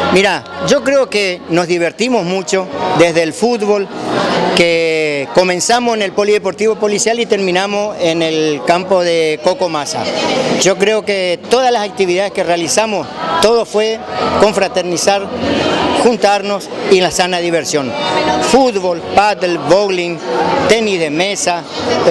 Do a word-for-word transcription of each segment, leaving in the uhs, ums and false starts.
Mira, yo creo que nos divertimos mucho desde el fútbol, que comenzamos en el Polideportivo Policial y terminamos en el campo de Coco Massa. Yo creo que todas las actividades que realizamos, todo fue confraternizar, juntarnos y en la sana diversión. Fútbol, pádel, bowling, tenis de mesa,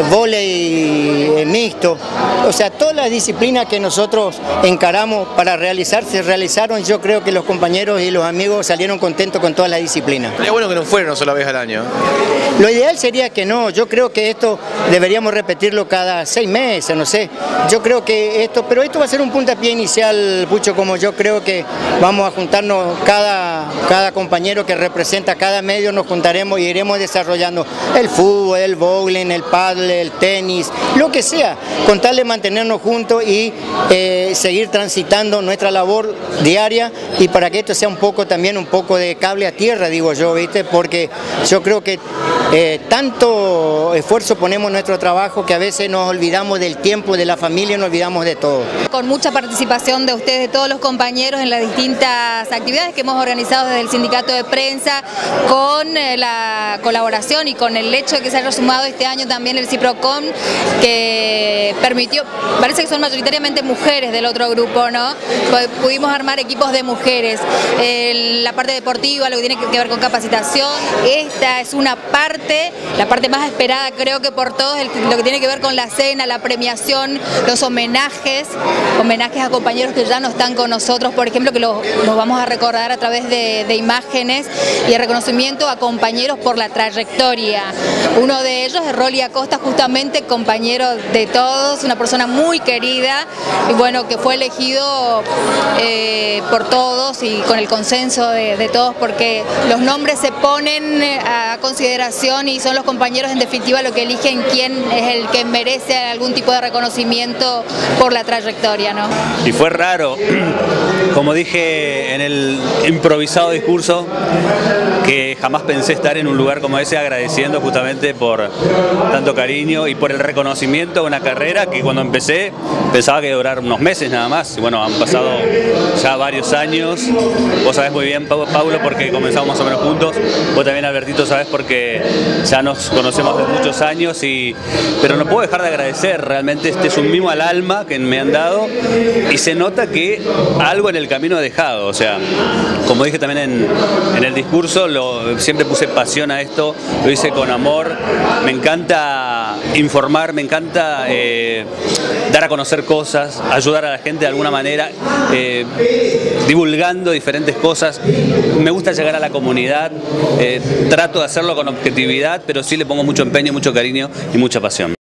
vóley mixto, o sea, todas las disciplinas que nosotros encaramos para realizar se realizaron. Yo creo que los compañeros y los amigos salieron contentos con todas las disciplinas. Sería bueno que no fuera una sola vez al año. Lo ideal sería que no, yo creo que esto deberíamos repetirlo cada seis meses, no sé. Yo creo que esto, pero esto va a ser un puntapié inicial, Pucho, como yo creo que vamos a juntarnos cada, cada compañero que representa cada medio, nos juntaremos y iremos desarrollando el fútbol, el bowling, el paddle, el tenis, lo que sea, con tal de mantenernos juntos y eh, seguir transitando nuestra labor diaria y para que esto sea un poco también un poco de cable a tierra, digo yo, ¿viste? Porque yo creo que eh, tanto esfuerzo ponemos en nuestro trabajo que a veces nos olvidamos del tiempo, de la familia, nos olvidamos de todo. Con mucha participación de ustedes, de todos los compañeros en las distintas actividades que hemos organizado desde el sindicato de prensa, con eh, la colaboración y con el hecho de que se haya sumado este año también el CIPROCON, que permitió, parece que son mayoritariamente mujeres del otro grupo, ¿no? Pudimos armar equipos de mujeres, eh, la parte deportiva, lo que tiene que ver con capacitación, esta es una parte, la parte más esperada creo que por todos, el, lo que tiene que ver con la cena, la premiación, los homenajes, homenajes a compañeros que ya no están con nosotros, por ejemplo, que los, los vamos a recordar a través de, de imágenes y el reconocimiento a compañeros por la trayectoria. Uno de ellos es Rolly Acosta, justamente compañero de todos, una persona muy querida y bueno, que fue elegido eh, por todos y con el consenso de, de todos, porque los nombres se ponen a consideración y son los compañeros en definitiva lo que eligen quién es el que merece algún tipo de reconocimiento por la trayectoria, ¿no? Y fue raro, como dije en el improvisado discurso, que jamás pensé estar en un lugar como ese agradeciendo justamente por tanto cariño y por el reconocimiento de una carrera que cuando empecé pensaba que iba a durar unos meses nada más. Y bueno, han pasado ya varios años. Vos sabés muy bien, Paulo, porque comenzamos más o menos juntos. Vos también, Albertito, sabés porque ya nos conocemos hace muchos años. Y, pero no puedo dejar de agradecer, realmente este es un mimo al alma que me han dado y se nota que algo en el camino he dejado. O sea, como dije también en, en el discurso, lo, siempre puse pasión a esto, lo hice con amor. Me encanta informar, me encanta eh, dar a conocer cosas, ayudar a la gente de alguna manera, eh, divulgando diferentes cosas. Me gusta llegar a la comunidad, eh, trato de hacerlo con objetividad, pero sí le pongo mucho empeño, mucho cariño y mucha pasión.